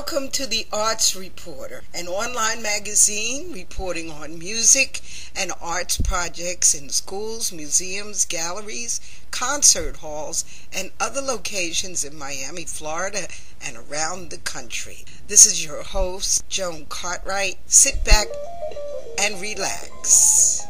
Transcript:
Welcome to the Arts Reporter, an online magazine reporting on music and arts projects in schools, museums, galleries, concert halls, and other locations in Miami, Florida, and around the country. This is your host, Joan Cartwright. Sit back and relax.